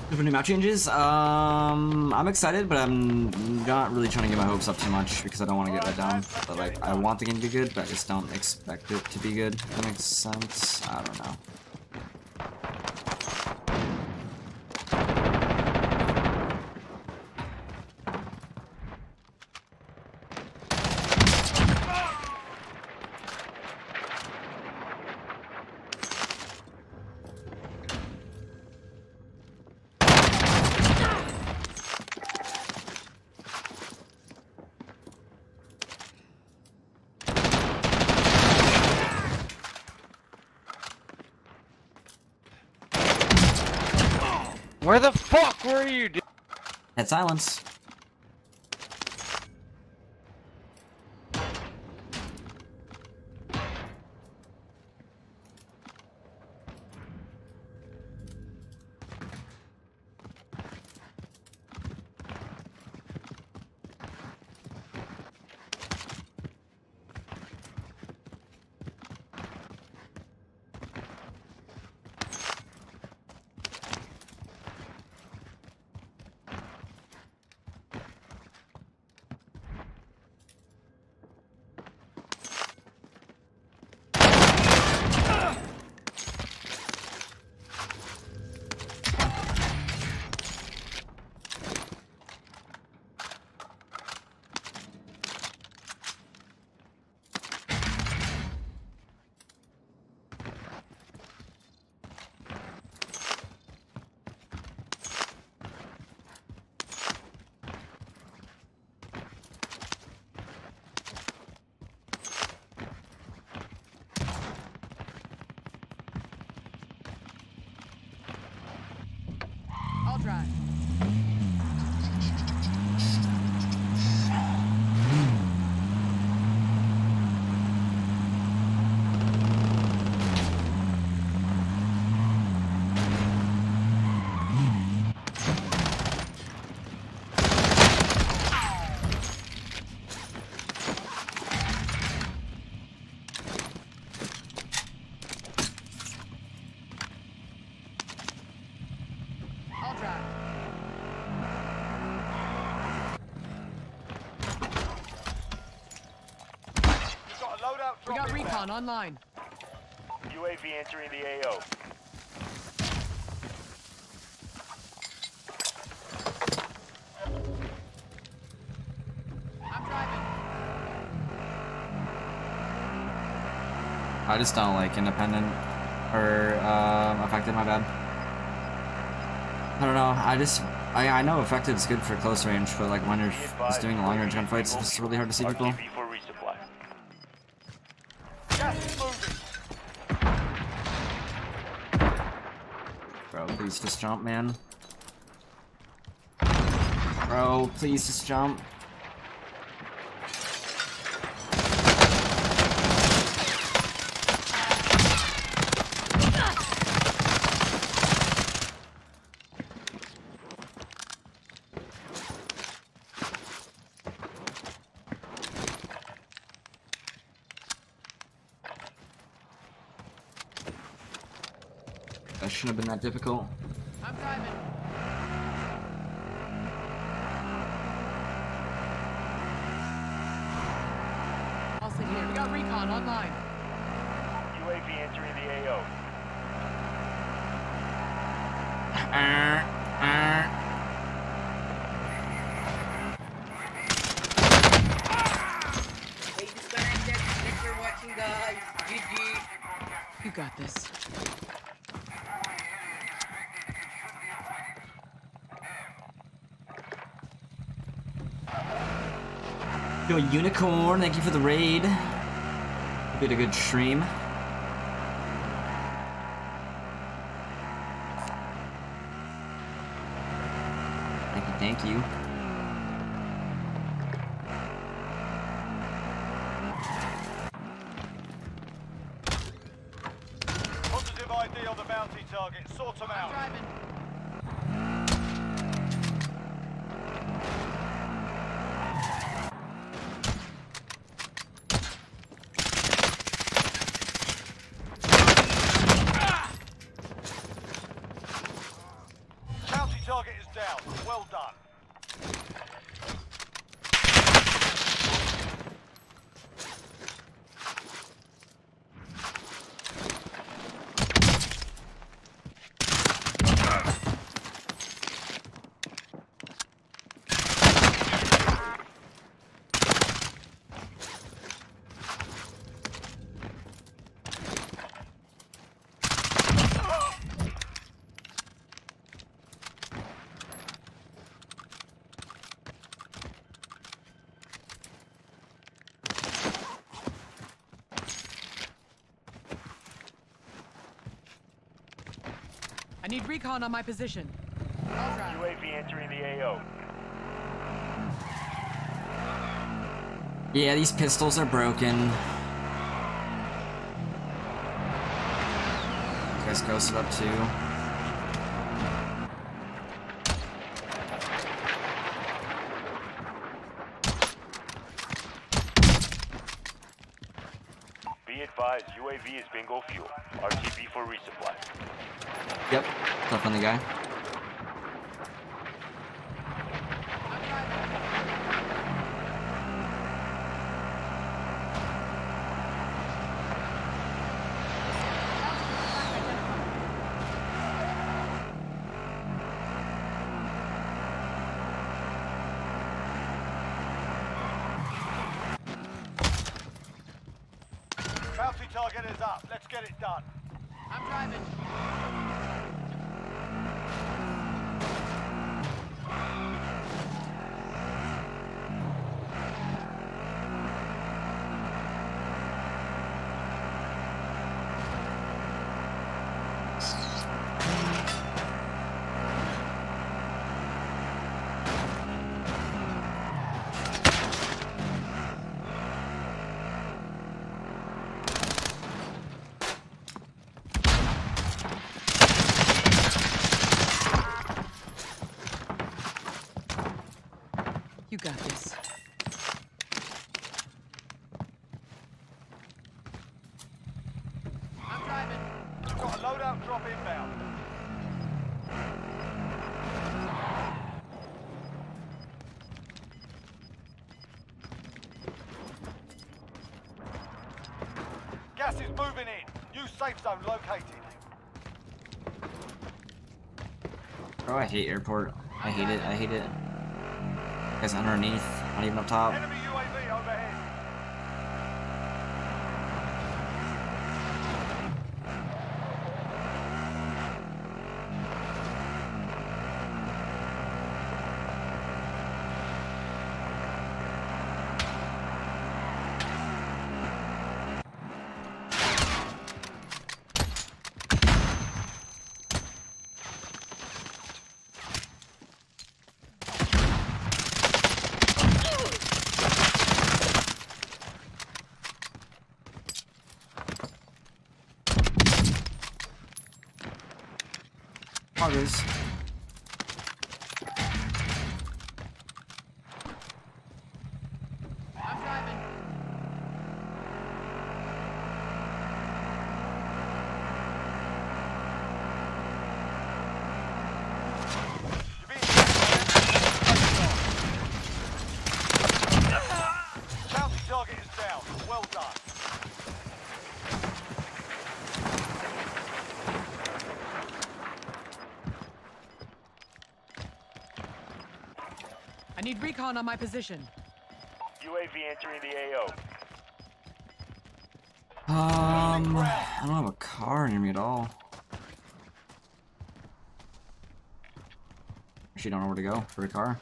For new map changes, I'm excited, but I'm not really trying to get my hopes up too much because I don't want to get let down. But like, I want the game to be good, but I just don't expect it to be good. If that makes sense. I don't know. Where the fuck were you, dude? Head silence. I'll drive. I'll drive. You've got a loadout We drop got inbound. recon online. UAV entering the AO. I'm driving. I just don't like independent or affected. My bad. I don't know. I know affected is good for close range, but like when you're just doing long range gunfights, it's just really hard to see people. RTB for resupply. Gas is moving. Bro, please just jump, man. Bro, please just jump. That shouldn't have been that difficult. I'm driving. I'll sit here. We got recon online. UAV entering the AO. Hey, disconnected. Thanks for watching, guys. GG. You got this. Yo, Unicorn, thank you for the raid. Hope you had a good stream. Thank you. Positive ID on the bounty target. Sort them I'm out. driving. Bounty down. Well done. I need recon on my position. I'll drive. UAV entering the AO. Yeah, these pistols are broken. You guys ghosted up too. Be advised, UAV is bingo fuel. RTB for resupply. Yep, tough on the guy. I'm driving. Bounty target is up. Let's get it done. I'm driving. You got this. I'm driving. We've got a loadout drop inbound. Gas is moving in. New safe zone located. Oh, I hate airport. I hate it. I hate it. Guys underneath, not even up top. Enemy UAV overhead. Others. I'm driving. You're being Bounty target is down. Well done. I need recon on my position. UAV entering the AO. I don't have a car near me at all. Actually, don't know where to go for a car.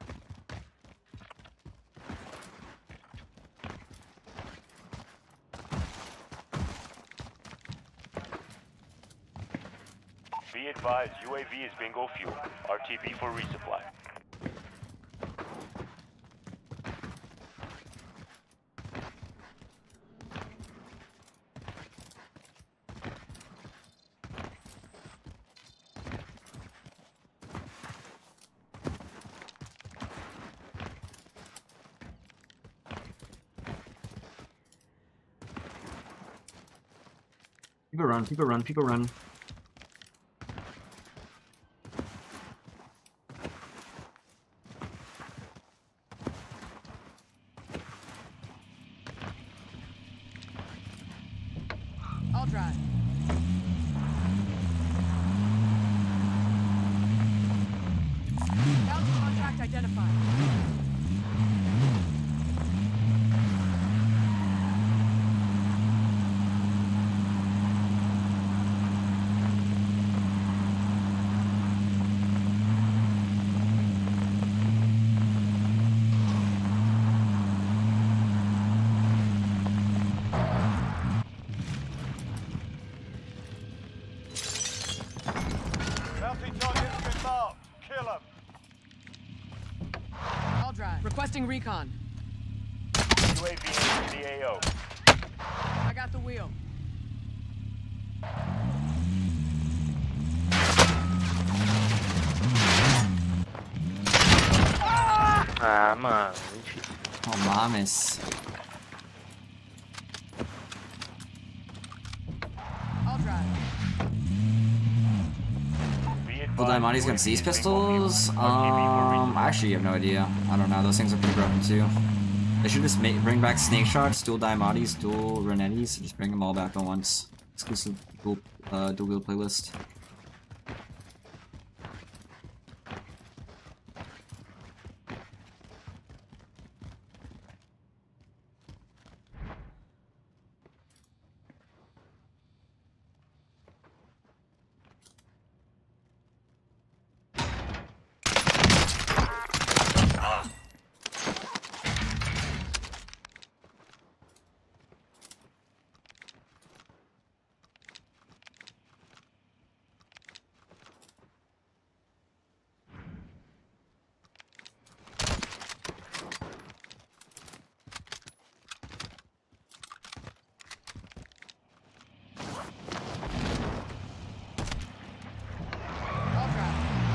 Be advised, UAV is bingo fuel. RTB for resupply. People run, people run, people run. I'll drive. Bounty contract identified. Bounty target's been marked. Kill 'em. I'll drive. Requesting recon. UAV entering the AO. I got the wheel. Ah, mano, mentira. Oh, mames. I'll drive. Be advised, Will Diamantes UAV against these is bingo pistols? fuel. RTV for I actually have no idea. I don't know. Those things are pretty broken too. They should just bring back Snake Shots, dual Diamantes, dual Renettis, just bring them all back at once. Exclusive dual wheel playlist. I'll drive.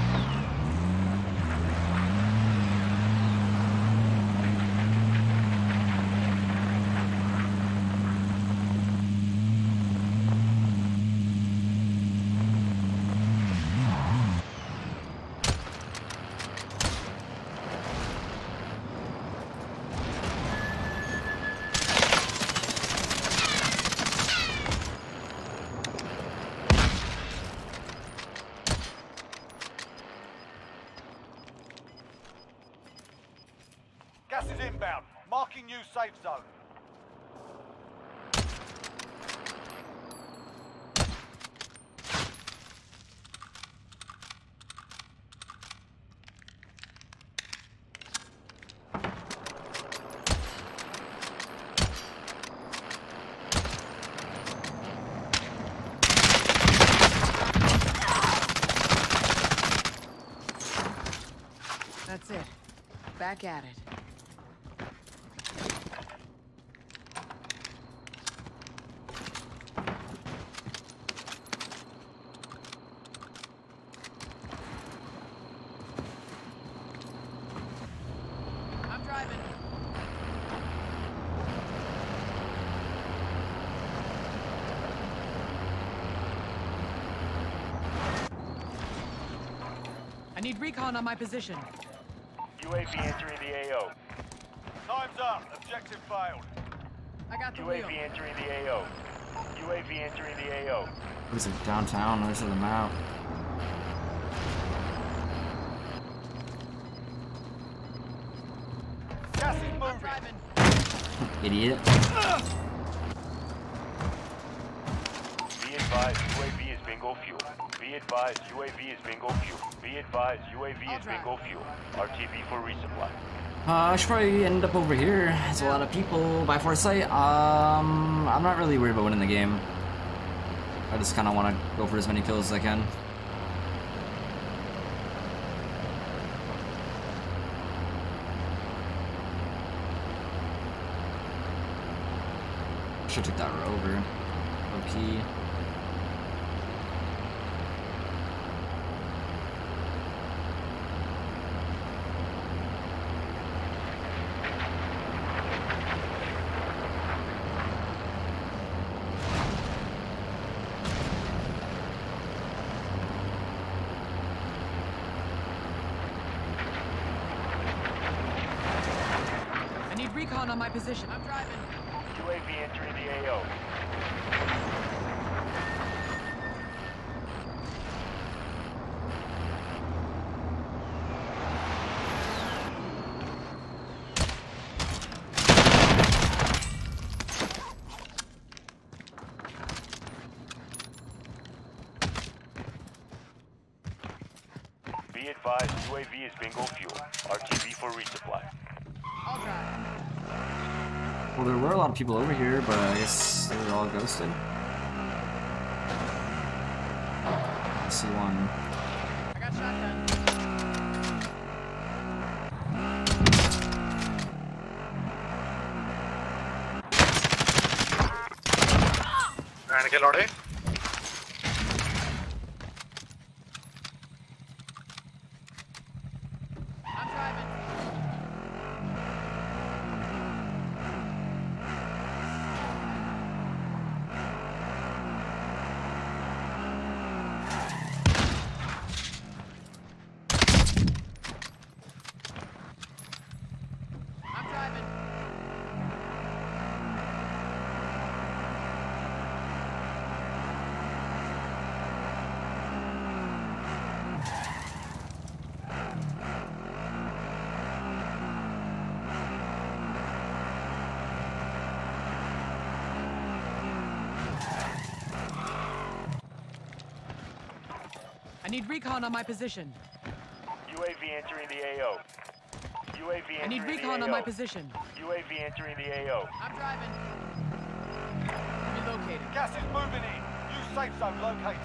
Gas is inbound. Marking new safe zone. That's it. Back at it. I'm driving. I need recon on my position. UAV entering the AO. Time's up. Objective failed. I got the wheel. UAV entering the AO. UAV entering the AO. What is it, downtown? Where's the map? Gas is I'm moving. driving. Idiot. Be advised, UAV is bingo fuel. Be advised, UAV is bingo fuel. Be advised, UAV is bingo fuel. RTV for resupply. I should probably end up over here. It's a lot of people by Foresight. I'm not really worried about winning the game. I just kind of want to go for as many kills as I can. Should've took that rover. Okay. I need recon on my position. I'm driving. UAV entering the AO. advised, UAV is bingo fuel. RTB for resupply. I'll drive. Well, there were a lot of people over here, but I guess they were all ghosted. I see one. I got shotgun. And get loaded. I'm driving. I'm driving. I need recon on my position. UAV entering the AO. UAV entering I need the recon AO. on my position. UAV entering the AO. I'm driving. Relocated. Gas is moving in. New safe zone located.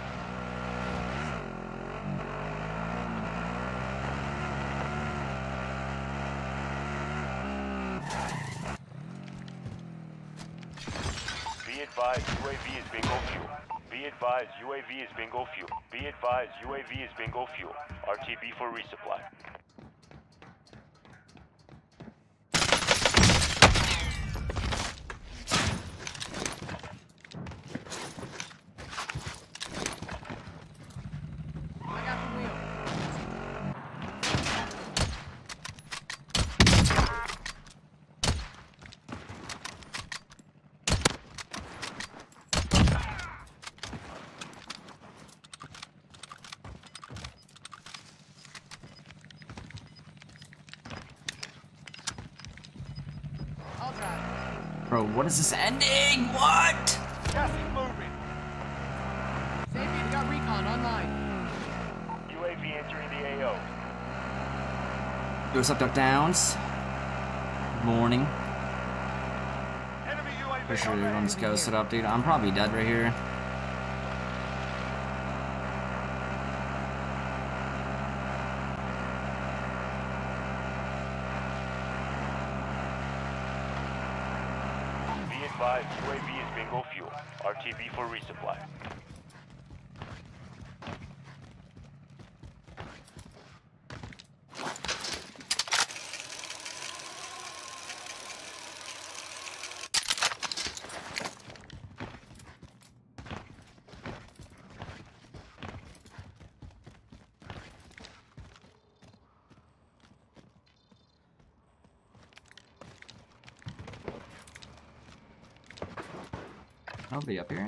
Be advised, UAV is bingo fuel. Be advised, UAV is bingo fuel. Be advised, UAV is bingo fuel. RTB for resupply. I got the wheel. I'll drive. Bro, what is this ending? What? Gas is moving. Sapien got recon online. UAV entering the AO. What's up, Duck Downs? Morning. Enemy UAV. Pretty sure on everyone's the ghosted up, dude. I'm probably dead right here. Be advised, UAV is bingo fuel. RTB for resupply. I'll be up here.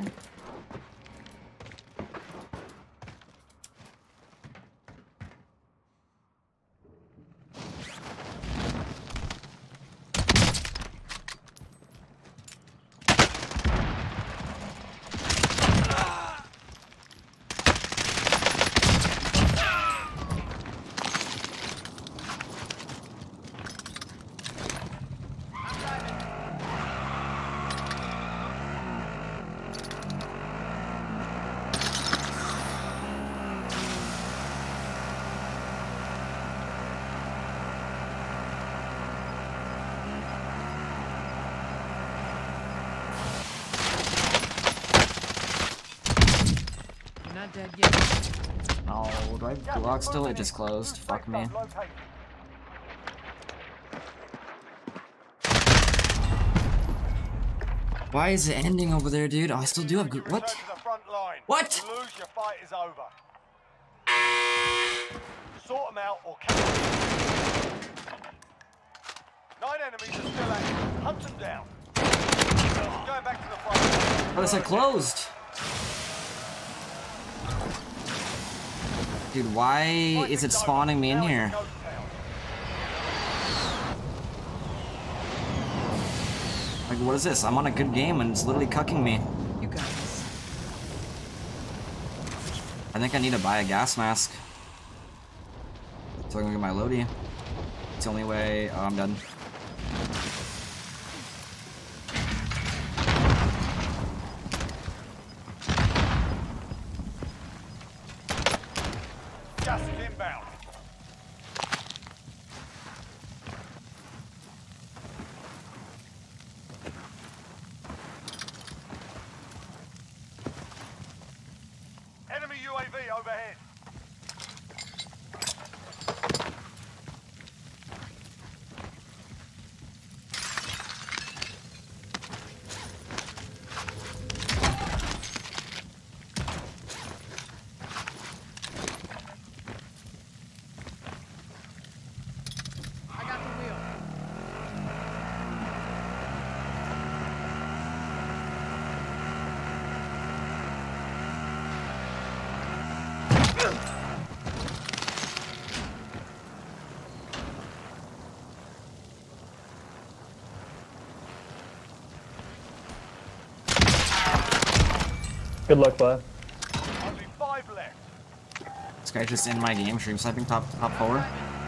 I'm driving. You're not dead yet. Oh, do I have Glock still? It just closed. Fuck me. Located. Why is it ending over there, dude? Oh, I still do have good. What? Return to the front line. What? You lose, your fight is over. Sort them out or catch them. 9 enemies are still active. Hunt them down. Going back to the front. Oh, this said closed. Dude, why is it spawning me in here? Like, what is this? I'm on a good game and it's literally cucking me. You got this. I think I need to buy a gas mask. So I'm gonna get my Lodi. It's the only way. Oh, I'm done. Gas is inbound. Enemy UAV overhead. I got the wheel. Good luck, bud. Only 5 left. This guy's just in my game, stream sniping top forward.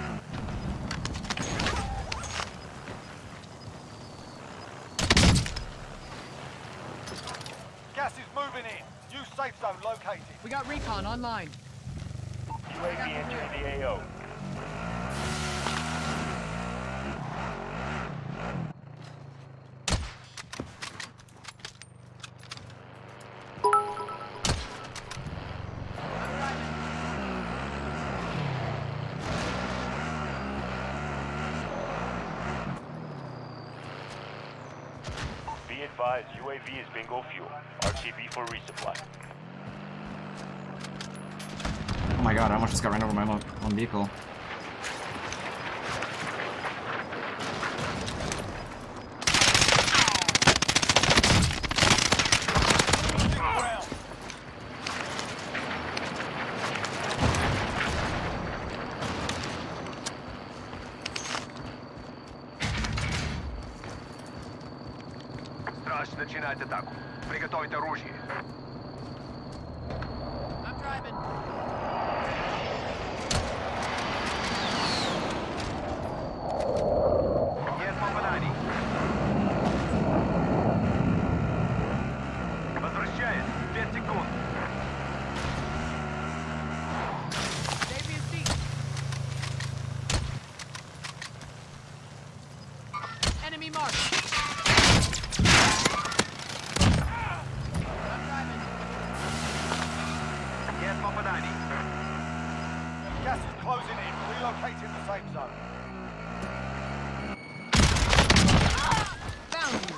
Gas is moving in. New safe zone located. We got recon online. UAV entering the AO. Be advised, UAV is bingo fuel. RTB for resupply. Oh my god, I almost just got ran over by my own vehicle. Stick around. Страж начинает атаку. Приготовить оружие. I'm driving. Нет попаданий. Возвращает. 5 секунд. Save me a seat. Enemy marked. I'm driving. Нет попаданий. Gas is closing in. Relocating the safe zone. Found you.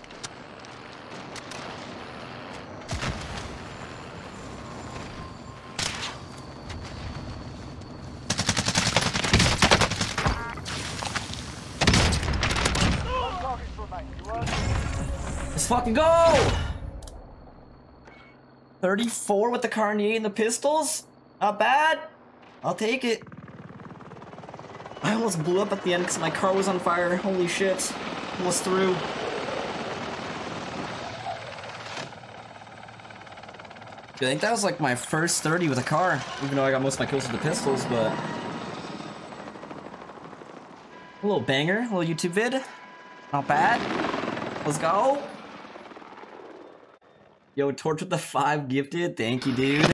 No targets remain. You earned it. Let's fucking go! 34 with the Carnier and the pistols? Not bad. I'll take it. I almost blew up at the end because my car was on fire. Holy shit. Almost through. I think that was like my first 30 with a car, even though I got most of my kills with the pistols, but... A little banger, a little YouTube vid. Not bad. Let's go. Yo, Torch with the 5 gifted. Thank you, dude.